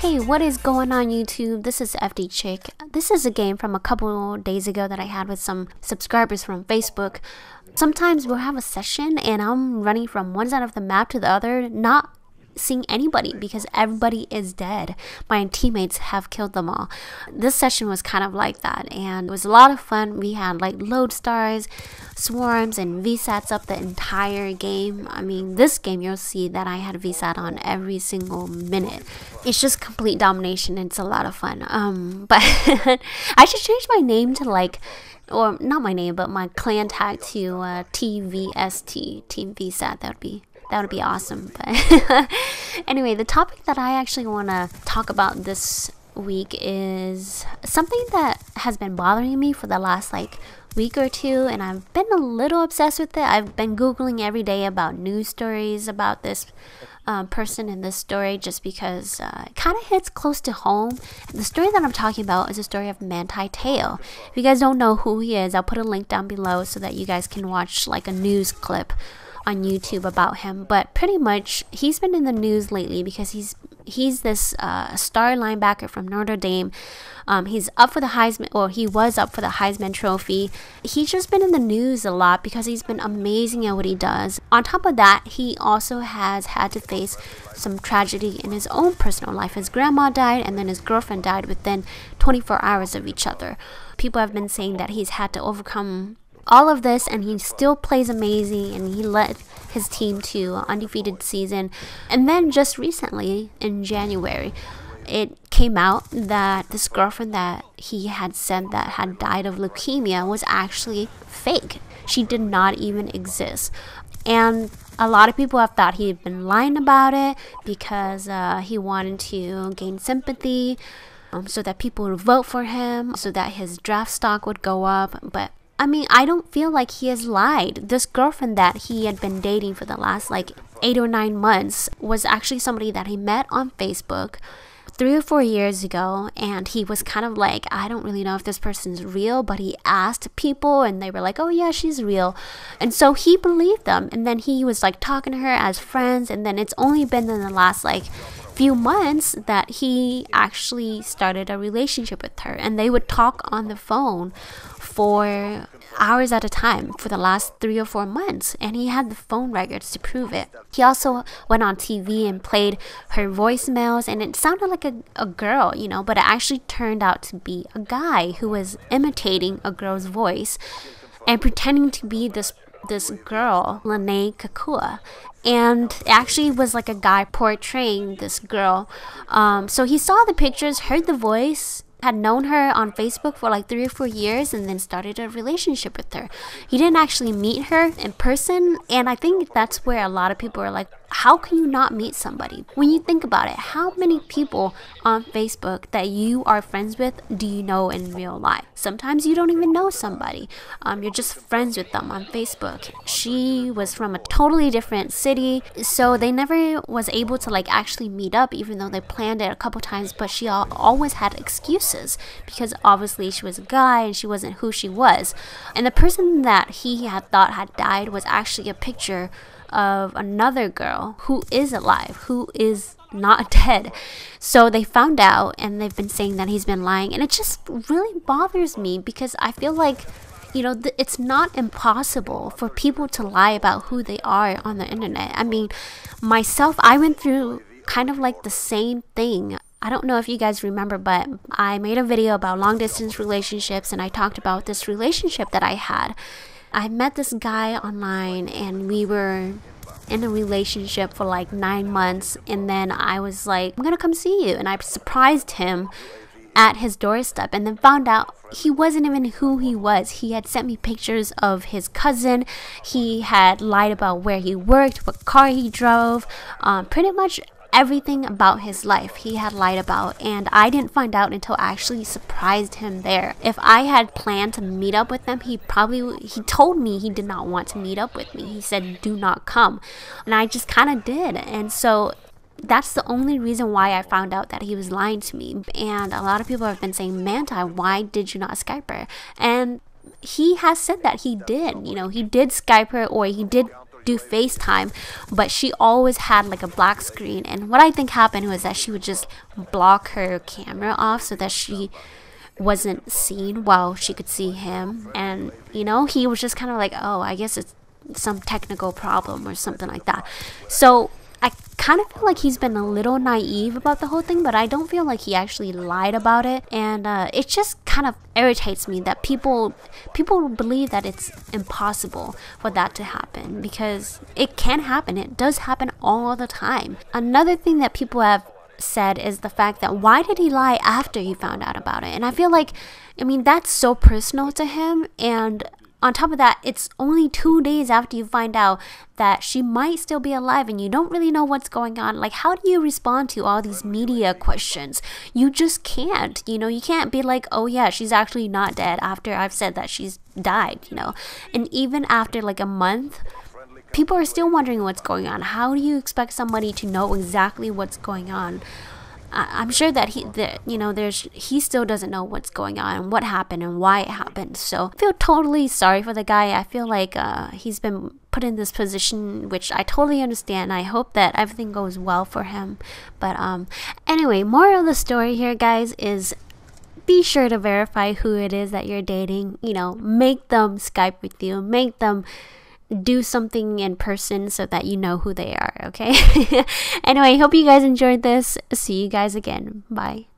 Hey, what is going on YouTube? This is FDchick. This is a game from a couple days ago that I had with some subscribers from Facebook. Sometimes we'll have a session and I'm running from one side of the map to the other, not seeing anybody because everybody is dead. My teammates have killed them all. This session was kind of like that and it was a lot of fun. We had like lodestars, swarms, and VSATs up the entire game. I mean, this game you'll see that I had VSAT on every single minute. It's just complete domination. It's a lot of fun. But I should change my name to like, or not my name, but my clan tag to TVST, Team VSAT. That would be awesome. But anyway, the topic that I actually want to talk about this week is something that has been bothering me for the last like week or two, and I've been a little obsessed with it. I've been Googling every day about news stories about this person in this story just because it kind of hits close to home. The story that I'm talking about is the story of Manti. If you guys don't know who he is, I'll put a link down below so that you guys can watch like a news clip on YouTube about him. But pretty much he's been in the news lately because he's this star linebacker from Notre Dame. He's up for the Heisman, or he was up for the Heisman Trophy. He's just been in the news a lot because he's been amazing at what he does. On top of that, he also has had to face some tragedy in his own personal life. His grandma died and then his girlfriend died within 24 hours of each other. People have been saying that he's had to overcome all of this and he still plays amazing, and he led his team to an undefeated season. And then just recently in January, it came out that this girlfriend that he had said that had died of leukemia was actually fake. She did not even exist. And a lot of people have thought he had been lying about it because he wanted to gain sympathy so that people would vote for him, so that his draft stock would go up. But I mean, I don't feel like he has lied. This girlfriend that he had been dating for the last like 8 or 9 months was actually somebody that he met on Facebook 3 or 4 years ago, and he was kind of like, I don't really know if this person's real, but he asked people and they were like, oh yeah, she's real. And so he believed them, and then he was like talking to her as friends, and then it's only been in the last like few months that he actually started a relationship with her, and they would talk on the phone for hours at a time for the last 3 or 4 months, and he had the phone records to prove it. He also went on TV and played her voicemails, and it sounded like a girl, you know, but it actually turned out to be a guy who was imitating a girl's voice and pretending to be this girl, Lene Kakua. And it actually was like a guy portraying this girl. So he saw the pictures, heard the voice, had known her on Facebook for like 3 or 4 years, and then started a relationship with her. He didn't actually meet her in person, and I think that's where a lot of people are like, how can you not meet somebody? When you think about it, how many people on Facebook that you are friends with do you know in real life? Sometimes you don't even know somebody. You're just friends with them on Facebook. She was from a totally different city, so they never was able to like actually meet up, even though they planned it a couple times, but she always had excuses because obviously she was a guy and she wasn't who she was. And the person that he had thought had died was actually a picture of another girl who is alive, who is not dead. So they found out, and they've been saying that he's been lying, and it just really bothers me because I feel like, you know, it's not impossible for people to lie about who they are on the internet. I mean, myself, I went through kind of like the same thing. I don't know if you guys remember, but I made a video about long distance relationships, and I talked about this relationship that I had. I met this guy online and we were in a relationship for like 9 months, and then I was like, I'm gonna come see you, and I surprised him at his doorstep, and then found out he wasn't even who he was. He had sent me pictures of his cousin. He had lied about where he worked, what car he drove, pretty much everything about his life he had lied about, and I didn't find out until I actually surprised him there. If I had planned to meet up with him, he told me he did not want to meet up with me. He said, do not come, and I just kind of did. And so that's the only reason why I found out that he was lying to me. And a lot of people have been saying, Manti, why did you not Skype her? And he has said that he did, you know, he did Skype her, or he did do FaceTime, but she always had like a black screen. And what I think happened was that she would just block her camera off so that she wasn't seen while she could see him. And you know, he was just kind of like, oh, I guess it's some technical problem or something like that. So I kind of feel like he's been a little naive about the whole thing, but I don't feel like he actually lied about it. And it just kind of irritates me that people believe that it's impossible for that to happen, because it can happen. It does happen all the time. Another thing that people have said is the fact that why did he lie after he found out about it? And I feel like, I mean, that's so personal to him. And on top of that, it's only 2 days after you find out that she might still be alive and you don't really know what's going on. Like, how do you respond to all these media questions? You just can't, you know, you can't be like, oh yeah, she's actually not dead after I've said that she's died, you know. And even after like a month, people are still wondering what's going on. How do you expect somebody to know exactly what's going on? I'm sure that he still doesn't know what's going on and what happened and why it happened. So I feel totally sorry for the guy. I feel like he's been put in this position, which I totally understand. I hope that everything goes well for him. But anyway, moral of the story here, guys, is be sure to verify who it is that you're dating. You know, make them Skype with you, make them do something in person so that you know who they are, okay? Anyway, hope you guys enjoyed this. See you guys again. Bye.